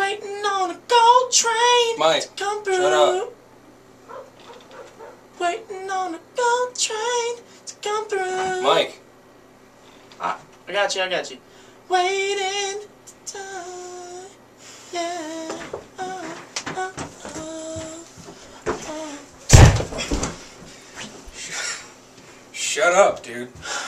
Waiting on a gold train Mike, to come through. shut up. Waiting on a gold train to come through. Mike. I got you, I got you. Waiting to die. Yeah. Shut up, dude.